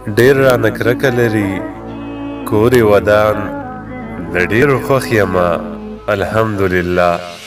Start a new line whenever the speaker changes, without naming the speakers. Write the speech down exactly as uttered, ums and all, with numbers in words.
ډېر رانه کرکه لري کور یې ودان د ډېرو خوښ یمه الحمدلله.